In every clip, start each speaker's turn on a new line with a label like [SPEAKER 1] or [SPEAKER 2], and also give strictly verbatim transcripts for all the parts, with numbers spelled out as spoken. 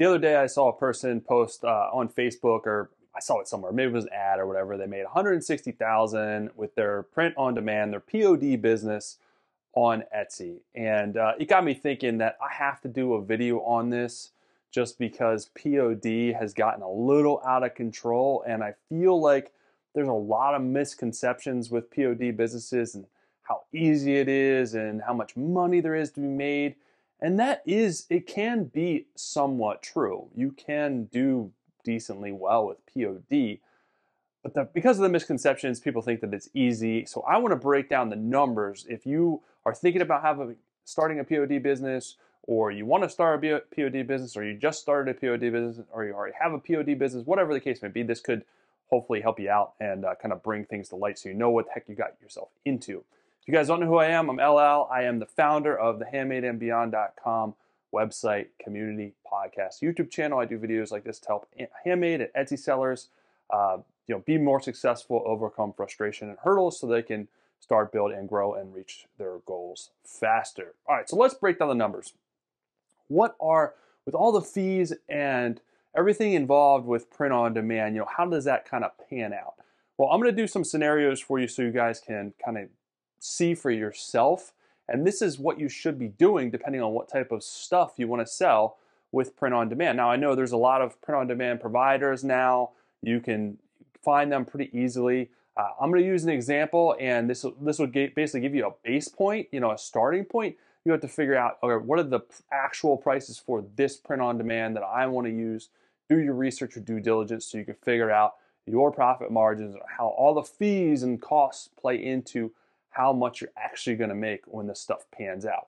[SPEAKER 1] the other day I saw a person post uh, on Facebook, or I saw it somewhere, maybe it was an ad or whatever. They made one hundred sixty thousand dollars with their print on demand, their P O D business on Etsy. And uh, it got me thinking that I have to do a video on this just because P O D has gotten a little out of control. And I feel like there's a lot of misconceptions with P O D businesses and how easy it is and how much money there is to be made. And that is, it can be somewhat true. You can do decently well with P O D, but the, because of the misconceptions, people think that it's easy. So I want to break down the numbers. If you are thinking about having starting a P O D business, or you want to start a P O D business, or you just started a P O D business, or you already have a P O D business, whatever the case may be, this could hopefully help you out and uh, kind of bring things to light so you know what the heck you got yourself into. If you guys don't know who I am, I'm L L. I am the founder of the handmade and beyond dot com website, community, podcast, YouTube channel. I do videos like this to help handmade and Etsy sellers uh, you know, be more successful, overcome frustration and hurdles so they can start, build, and grow and reach their goals faster. All right, so let's break down the numbers. What are, with all the fees and everything involved with print on demand, you know, how does that kind of pan out? Well, I'm going to do some scenarios for you so you guys can kind of see for yourself. And this is what you should be doing depending on what type of stuff you want to sell with print on demand. Now, I know there's a lot of print on demand providers now. You can find them pretty easily. Uh, I'm going to use an example, and this will, this will get, basically give you a base point, you know, a starting point. You have to figure out, okay, what are the actual prices for this print on demand that I want to use? Do your research or due diligence so you can figure out your profit margins, or how all the fees and costs play into how much you're actually going to make when this stuff pans out.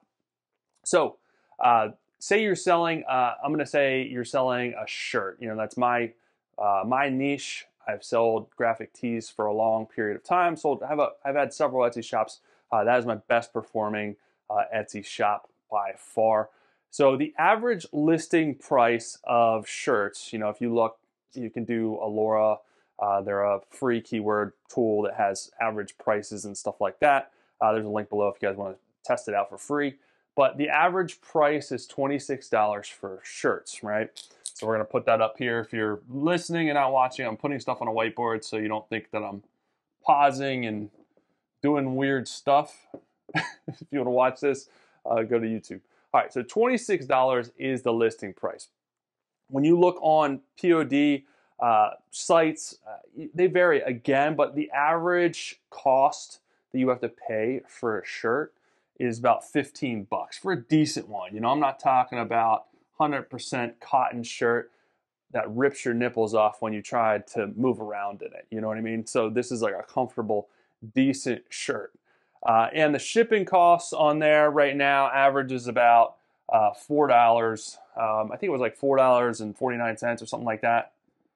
[SPEAKER 1] So uh, say you're selling, uh, I'm going to say you're selling a shirt. You know, that's my uh, my niche. I've sold graphic tees for a long period of time. Sold, I've, a, I've had several Etsy shops. Uh, that is my best performing uh, Etsy shop by far. So the average listing price of shirts, you know, if you look, you can do Alora. Uh, they're a free keyword tool that has average prices and stuff like that. Uh, there's a link below if you guys want to test it out for free. But the average price is twenty-six dollars for shirts, right? So we're going to put that up here. If you're listening and not watching, I'm putting stuff on a whiteboard so you don't think that I'm pausing and doing weird stuff. If you want to watch this, uh, go to YouTube. All right, so twenty-six dollars is the listing price. When you look on P O D uh, sites, uh, they vary again, but the average cost that you have to pay for a shirt is about fifteen bucks for a decent one. You know, I'm not talking about one hundred percent cotton shirt that rips your nipples off when you try to move around in it. You know what I mean? So this is like a comfortable, decent shirt. Uh, and the shipping costs on there right now averages about uh, four dollars. Um, I think it was like four dollars and forty-nine cents or something like that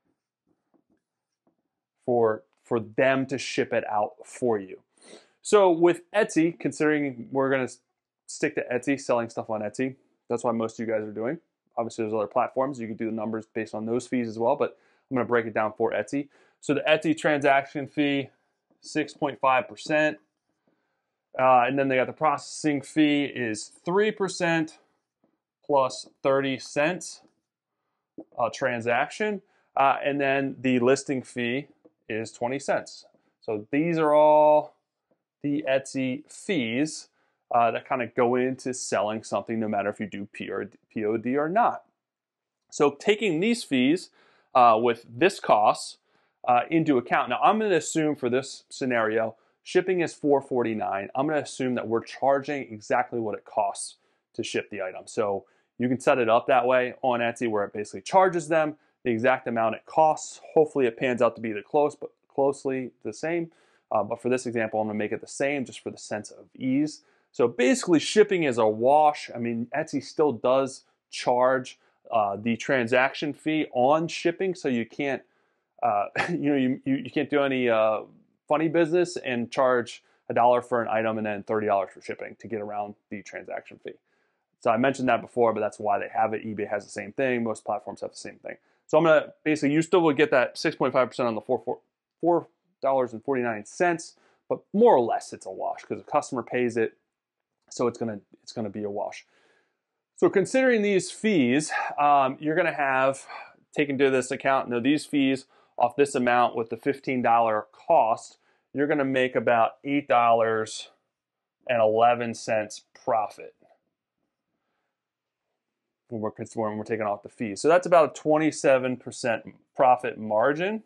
[SPEAKER 1] for, for them to ship it out for you. So with Etsy, considering we're going to stick to Etsy, selling stuff on Etsy, that's why most of you guys are doing. Obviously, there's other platforms. You can do the numbers based on those fees as well, but I'm going to break it down for Etsy. So the Etsy transaction fee, six point five percent. Uh, and then they got the processing fee is three percent plus thirty cents a transaction. Uh, and then the listing fee is twenty cents. So these are all the Etsy fees uh, that kind of go into selling something, no matter if you do P O D or not. So taking these fees uh, with this cost uh, into account. Now I'm going to assume for this scenario, shipping is four forty-nine. I'm going to assume that we're charging exactly what it costs to ship the item. So you can set it up that way on Etsy where it basically charges them the exact amount it costs. Hopefully it pans out to be the close, but closely the same. Uh, but for this example, I'm going to make it the same just for the sense of ease. So basically shipping is a wash. I mean, Etsy still does charge uh, the transaction fee on shipping, so you can't, uh, you know, you, you, you can't do any uh, funny business and charge a dollar for an item and then thirty dollars for shipping to get around the transaction fee. So I mentioned that before, but that's why they have it. eBay has the same thing. Most platforms have the same thing. So I'm going to basically, you still will get that six point five percent on the four dollars and forty-nine cents, but more or less it's a wash because the customer pays it. So it's going to, it's going to be a wash. So considering these fees, um, you're going to have taken to this account. Now these fees off this amount with the fifteen dollar cost, you're going to make about eight dollars and eleven cents profit when we're, when we're taking off the fees. So that's about a twenty-seven percent profit margin.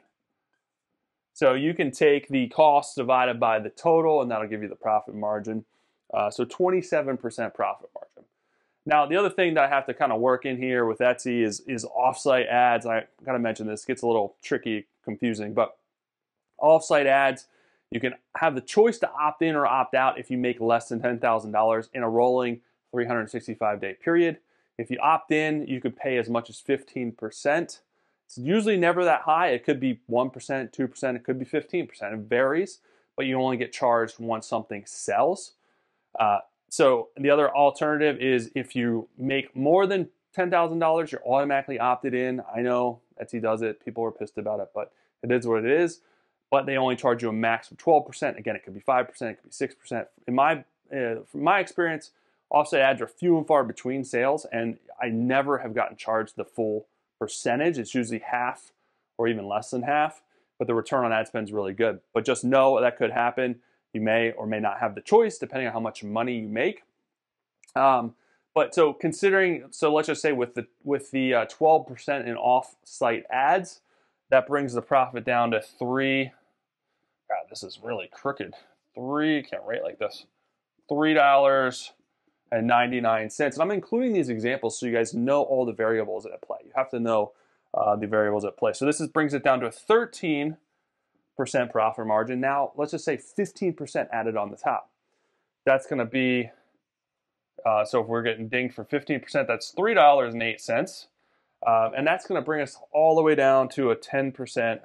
[SPEAKER 1] So you can take the cost divided by the total, and that'll give you the profit margin. Uh, so twenty-seven percent profit margin. Now, the other thing that I have to kind of work in here with Etsy is, is offsite ads. I got to mention this. It gets a little tricky, confusing, but offsite ads, you can have the choice to opt in or opt out if you make less than ten thousand dollars in a rolling three hundred sixty-five day period. If you opt in, you could pay as much as fifteen percent. It's usually never that high. It could be one percent, two percent, it could be fifteen percent. It varies, but you only get charged once something sells. Uh, so the other alternative is if you make more than ten thousand dollars, you're automatically opted in. I know Etsy does it. People are pissed about it, but it is what it is. But they only charge you a max of twelve percent. Again, it could be five percent, it could be six percent. In my, uh, from my experience, offsite ads are few and far between sales, and I never have gotten charged the full percentage. It's usually half or even less than half, but the return on ad spend is really good. But just know that could happen. You may or may not have the choice depending on how much money you make. Um, but so considering, so let's just say with the with the uh, twelve percent in off-site ads, that brings the profit down to three. God, this is really crooked. Three, can't write like this. Three dollars and ninety-nine cents. And I'm including these examples so you guys know all the variables at play. You have to know uh, the variables at play. So this is, brings it down to a thirteen percent profit margin. Now, let's just say fifteen percent added on the top. That's going to be, uh, so if we're getting dinged for fifteen percent, that's three dollars and eight cents. Um, and that's going to bring us all the way down to a ten percent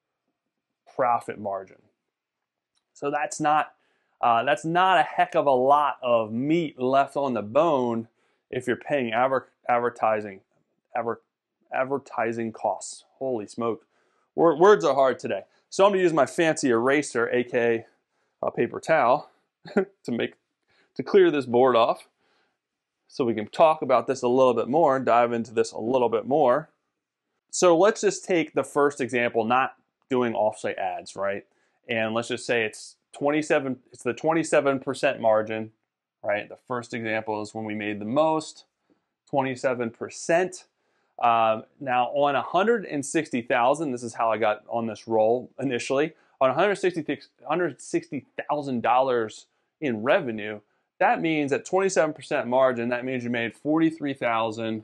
[SPEAKER 1] profit margin. So that's not, uh, that's not a heck of a lot of meat left on the bone if you're paying adver advertising, adver advertising costs. Holy smoke. Word, words are hard today. So I'm going to use my fancy eraser, aka a paper towel, to make to clear this board off, so we can talk about this a little bit more, dive into this a little bit more. So let's just take the first example, not doing offsite ads, right? And let's just say it's twenty-seven. It's the twenty-seven percent margin, right? The first example is when we made the most, twenty-seven percent. Um, now on one hundred sixty thousand, this is how I got on this roll initially. On one hundred sixty thousand dollars in revenue, that means at twenty-seven percent margin, that means you made forty-three thousand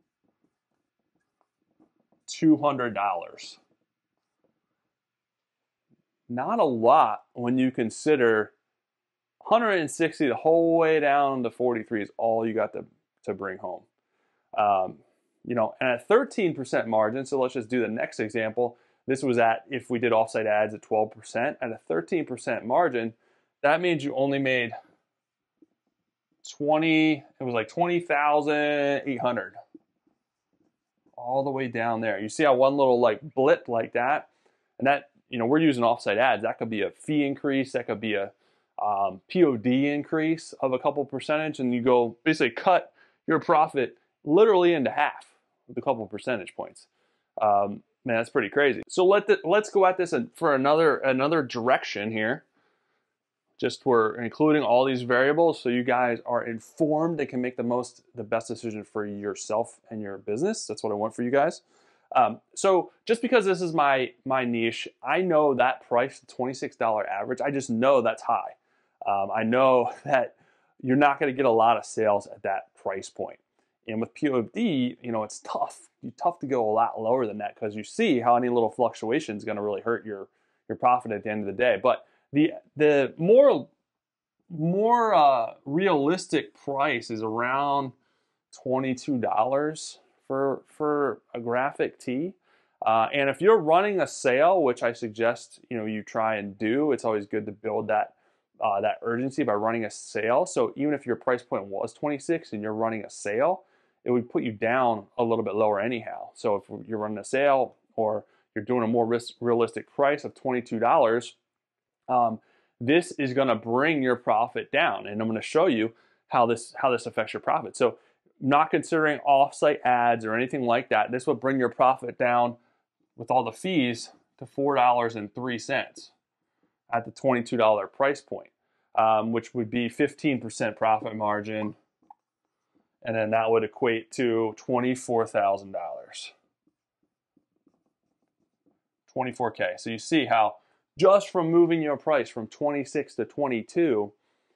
[SPEAKER 1] two hundred dollars. Not a lot when you consider one hundred sixty the whole way down to forty-three is all you got to, to bring home. Um, You know, and at thirteen percent margin, so let's just do the next example. This was at, if we did offsite ads at twelve percent, at a thirteen percent margin, that means you only made twenty, it was like twenty thousand eight hundred. All the way down there. You see how one little like blip like that, and that, you know, we're using offsite ads. That could be a fee increase, that could be a um, P O D increase of a couple percentage, and you go basically cut your profit literally into half with a couple percentage points. Um, man, that's pretty crazy. So let the, let's go at this for another another direction here. Just we're including all these variables so you guys are informed and can make the most, the best decision for yourself and your business. That's what I want for you guys. Um, so just because this is my my niche, I know that price, the twenty-six dollar average, I just know that's high. Um, I know that you're not going to get a lot of sales at that price point. And with P O D, you know, it's tough. It's tough to go a lot lower than that because you see how any little fluctuation is going to really hurt your your profit at the end of the day. But the the more more uh, realistic price is around twenty-two dollars for for a graphic tee. Uh, and if you're running a sale, which I suggest you know you try and do, it's always good to build that uh, that urgency by running a sale. So even if your price point was twenty-six and you're running a sale, it would put you down a little bit lower anyhow. So if you're running a sale or you're doing a more risk, realistic price of twenty-two dollars, um, this is going to bring your profit down. And I'm going to show you how this how this affects your profit. So not considering off-site ads or anything like that, this would bring your profit down with all the fees to four dollars and three cents at the twenty-two dollar price point, um, which would be fifteen percent profit margin. And then that would equate to twenty-four thousand dollars. twenty-four K. So you see how just from moving your price from twenty-six to twenty-two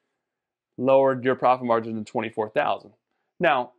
[SPEAKER 1] lowered your profit margin to twenty-four thousand. Now,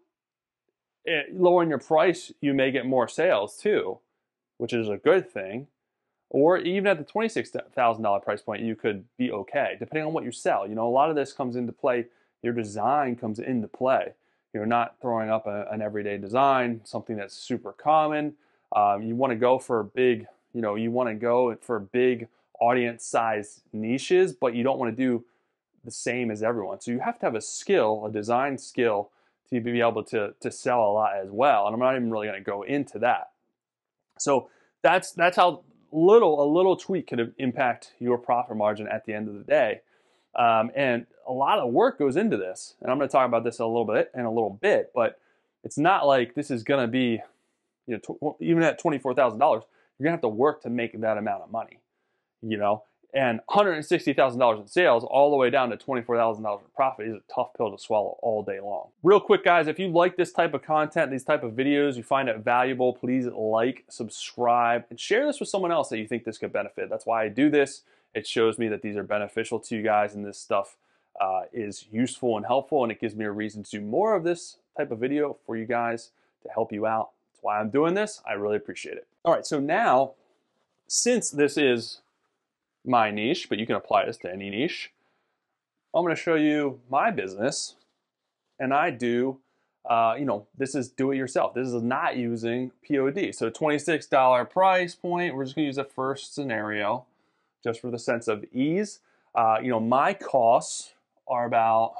[SPEAKER 1] it, lowering your price, you may get more sales too, which is a good thing. Or even at the twenty-six thousand dollar price point, you could be okay, depending on what you sell. You know, a lot of this comes into play. Your design comes into play. You're not throwing up a, an everyday design, something that's super common. Um, you want to go for big, you know, you want to go for big audience size niches, but you don't want to do the same as everyone. So you have to have a skill, a design skill, to be able to, to sell a lot as well. And I'm not even really going to go into that. So that's that's how little a little tweak could impact your profit margin at the end of the day. Um, and a lot of work goes into this. And I'm going to talk about this a little bit in a little bit, but it's not like this is going to be, you know, tw- even at twenty-four thousand dollars, you're going to have to work to make that amount of money, you know. And one hundred sixty thousand dollars in sales all the way down to twenty-four thousand dollars in profit is a tough pill to swallow all day long. Real quick, guys, if you like this type of content, these type of videos, you find it valuable, please like, subscribe, and share this with someone else that you think this could benefit. That's why I do this. It shows me that these are beneficial to you guys and this stuff uh, is useful and helpful, and it gives me a reason to do more of this type of video for you guys to help you out. That's why I'm doing this. I really appreciate it. All right, so now, since this is my niche, but you can apply this to any niche, I'm going to show you my business, and I do, uh, you know, this is do it yourself. This is not using P O D. So twenty-six dollar price point, we're just going to use the first scenario just for the sense of ease. Uh, you know, my costs are about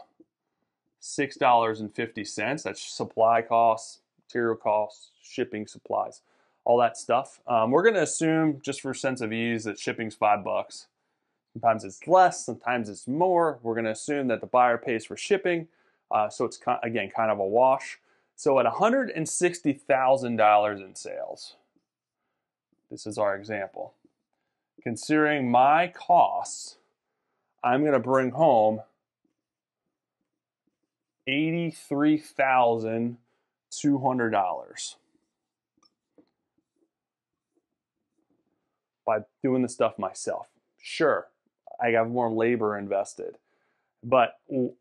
[SPEAKER 1] six dollars and fifty cents. That's supply costs, material costs, shipping, supplies, all that stuff. Um, we're going to assume, just for sense of ease, that shipping's five bucks. Sometimes it's less, sometimes it's more. We're going to assume that the buyer pays for shipping, uh, so it's again kind of a wash. So at one hundred sixty thousand dollars in sales, this is our example. Considering my costs, I'm going to bring home eighty-three thousand two hundred dollars. By doing the stuff myself. Sure, I have more labor invested, but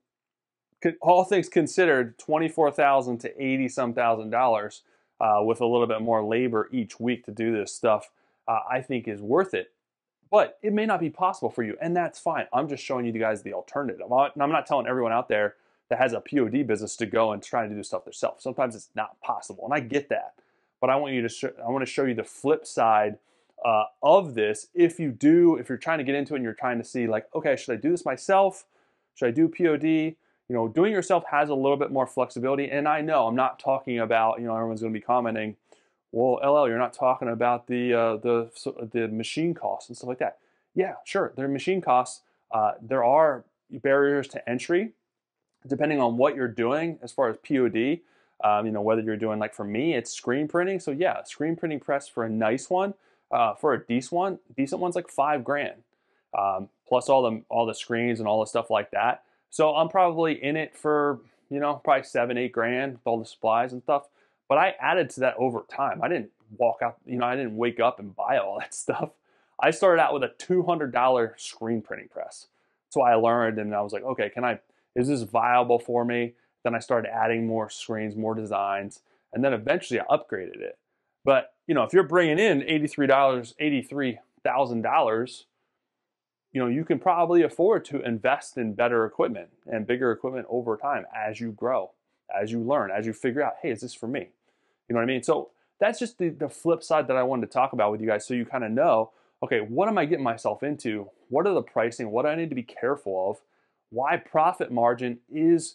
[SPEAKER 1] all things considered, twenty-four thousand to eighty some thousand dollars uh, with a little bit more labor each week to do this stuff, uh, I think is worth it. But it may not be possible for you, and that's fine. I'm just showing you guys the alternative. I'm not telling everyone out there that has a P O D business to go and try to do stuff themselves. Sometimes it's not possible, and I get that. But I want you to show, I want to show you the flip side Uh, of this. If you do, if you're trying to get into it and you're trying to see like, okay, should I do this myself? Should I do P O D? You know, doing yourself has a little bit more flexibility. And I know I'm not talking about, you know, everyone's going to be commenting, well, L L, you're not talking about the uh, the the machine costs and stuff like that. Yeah, sure, there are machine costs. Uh, there are barriers to entry, depending on what you're doing as far as P O D. Um, you know, whether you're doing, like for me, it's screen printing. So yeah, screen printing press for a nice one. Uh, for a decent one, decent one's like five grand, um, plus all the all the screens and all the stuff like that. So I'm probably in it for, you know, probably seven, eight grand with all the supplies and stuff. But I added to that over time. I didn't walk out, you know, I didn't wake up and buy all that stuff. I started out with a two hundred dollar screen printing press. So I learned, and I was like, okay, can I? Is this viable for me? Then I started adding more screens, more designs, and then eventually I upgraded it. But, you know, if you're bringing in eighty-three dollars, eighty-three thousand dollars, you know, you can probably afford to invest in better equipment and bigger equipment over time as you grow, as you learn, as you figure out, hey, is this for me? You know what I mean? So that's just the, the flip side that I wanted to talk about with you guys, so you kind of know, okay, what am I getting myself into? What are the pricing? What do I need to be careful of? Why profit margin is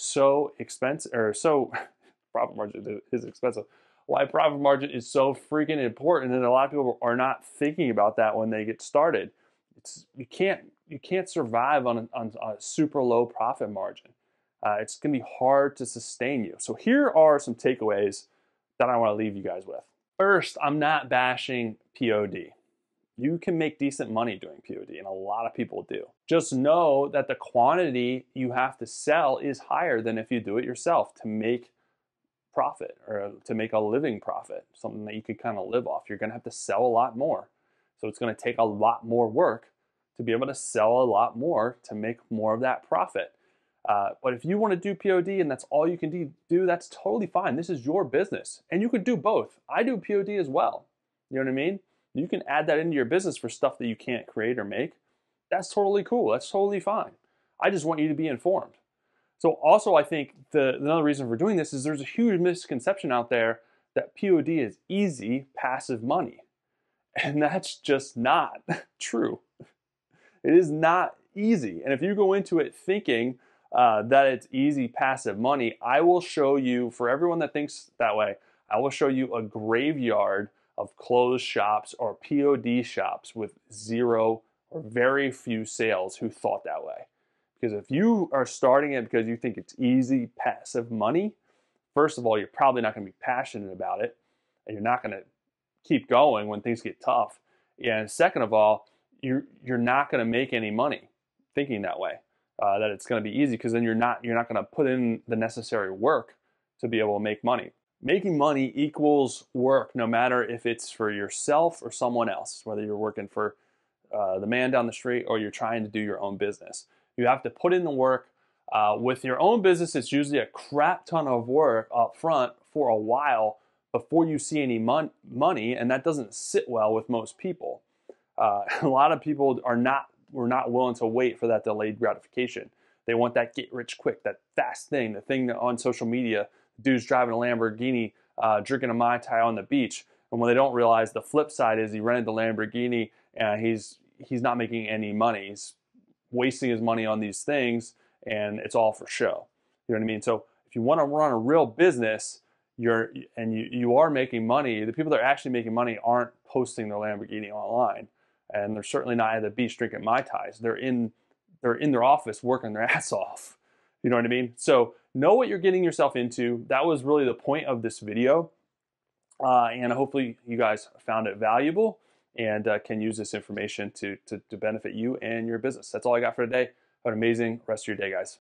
[SPEAKER 1] so expensive, or so, profit margin is expensive. Why profit margin is so freaking important, and a lot of people are not thinking about that when they get started. It's you can't you can't survive on a, on a super low profit margin. uh, it's going to be hard to sustain you. So here are some takeaways that I want to leave you guys with. First, I'm not bashing P O D. You can make decent money doing P O D, and a lot of people do. Just know that the quantity you have to sell is higher than if you do it yourself to make profit or to make a living profit, something that you could kind of live off. You're going to have to sell a lot more. So it's going to take a lot more work to be able to sell a lot more to make more of that profit. Uh, but if you want to do P O D and that's all you can do, that's totally fine. This is your business. And you could do both. I do P O D as well. You know what I mean? You can add that into your business for stuff that you can't create or make. That's totally cool. That's totally fine. I just want you to be informed. So also, I think the another reason for doing this is there's a huge misconception out there that P O D is easy, passive money. And that's just not true. It is not easy. And if you go into it thinking uh, that it's easy, passive money, I will show you, for everyone that thinks that way, I will show you a graveyard of closed shops or P O D shops with zero or very few sales who thought that way. Because if you are starting it because you think it's easy, passive money, first of all, you're probably not going to be passionate about it, and you're not going to keep going when things get tough. And second of all, you're you're not going to make any money thinking that way, uh, that it's going to be easy, because then you're not you're not going to put in the necessary work to be able to make money. Making money equals work, no matter if it's for yourself or someone else, whether you're working for uh, the man down the street or you're trying to do your own business. You have to put in the work. Uh, with your own business, it's usually a crap ton of work up front for a while before you see any mon- money, and that doesn't sit well with most people. Uh, a lot of people are not were not willing to wait for that delayed gratification. They want that get rich quick, that fast thing, the thing that on social media, dude's driving a Lamborghini, uh, drinking a Mai Tai on the beach, and when they don't realize the flip side is he rented the Lamborghini and he's he's not making any money. He's wasting his money on these things, and it's all for show. You know what I mean? So if you want to run a real business, you're and you, you are making money, the people that are actually making money aren't posting their Lamborghini online, and they're certainly not at the beach drinking Mai Tais. They're in they're in their office working their ass off. You know what I mean? So know what you're getting yourself into. That was really the point of this video, uh, and hopefully you guys found it valuable and uh, can use this information to, to, to benefit you and your business. That's all I got for today. Have an amazing rest of your day, guys.